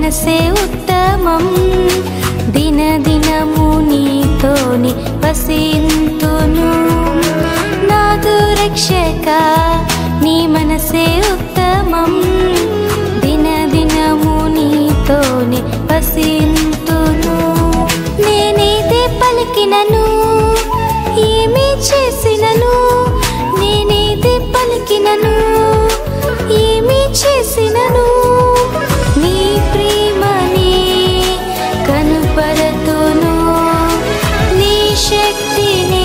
మనసే ఉత్తమం దినదినము నీతోని వసింతును నాదు రక్షక నీ మనసే ఉత్తమం దినదినము నీతోని వసింతును నేనేదే పలికినను ఏమి చేసినను నేనేదే పలికినను ఏమి చేసినను నీ ప్రేమని కనుపరతును నీ శక్తిని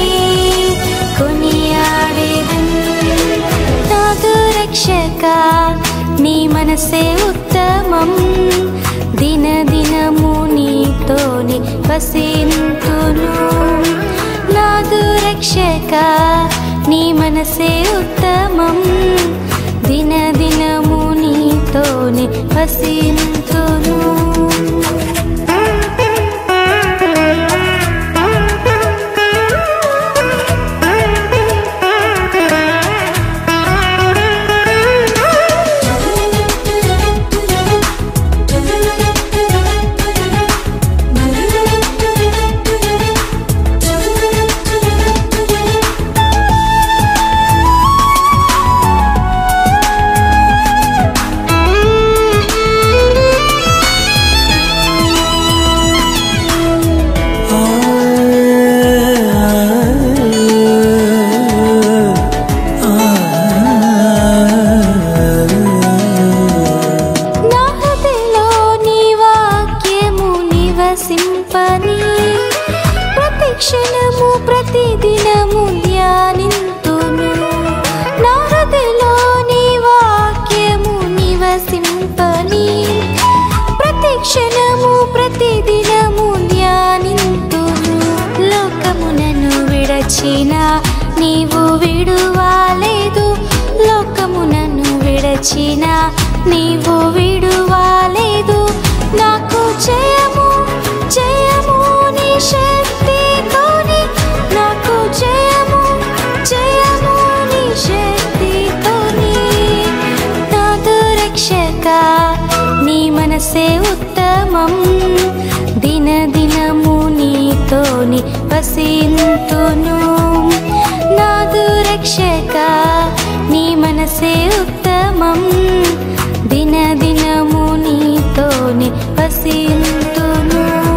కొనియాడెదను నాదు రక్షక నీ మనసే ఉత్తమం దినదినము నీతోని వసింతును నాదు రక్షక నీ మనసే ఉత్తమం దినదినము నీతోని వసింతును ప్రతిక్షణము ప్రతిదినము ధ్యానింతును నా హృదయలో నీ వాక్యము నివసింపని ప్రతిక్షణము ప్రతిదినము ధ్యానింతును లోకమునను విడచిన నీవు విడువాలేదు లోకమునను విడచిన నీవు విడువాలేదు నాకు జయము జయము నీ శక్తితోని నాకు జయము జయము నీ శక్తితోని నాదు రక్షక నీ మనసే ఉత్తమం దినదినము నీతోని వసింతును నాదు రక్షక నీ మనసే ఉత్తమం దినదినము నీతోని వసింతును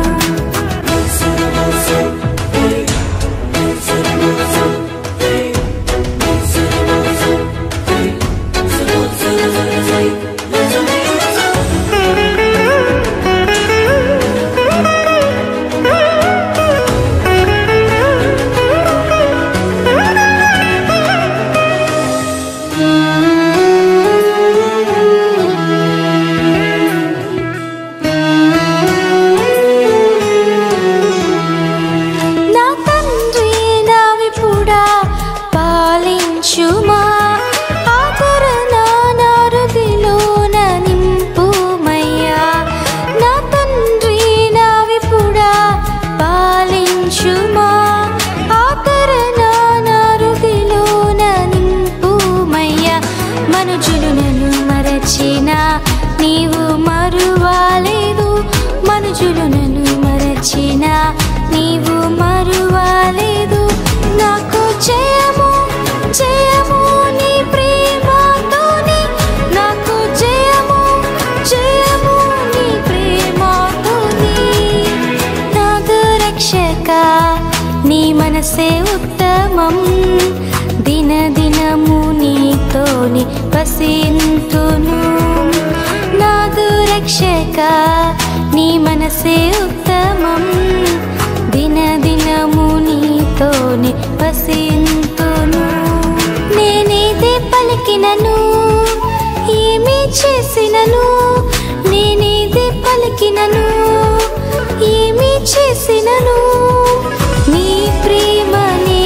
నీవు మరువాలేదు మనుజులు నన్ను మరచిన నీవు మరువాలేదు నాకు జయము జయము నీ ప్రేమతోని నాకు జయము జయము నీ ప్రేమతోని నాదు రక్షక నీ మనసే ఉత్తమం దినదినము నీతోని వసింతును నాదు రక్షక నీ మనసే ఉత్తమం దినదినము నీతోని వసింతును నేనేదే పలికినను ఏమి చేసినను నేనేదే పలికినను ఏమి చేసినను నీ ప్రేమని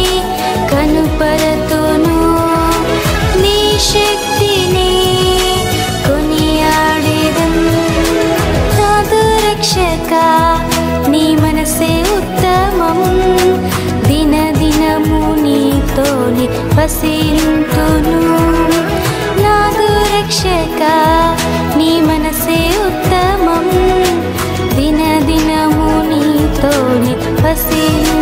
కనుపరతును నీ శక్తిని కొనియాడెదను నాదు రక్షక నీ మనసే ఉత్తమం దినదినము నీతోని వసింతును నాదు రక్షక నీ మనసే ఉత్తమం వసింతును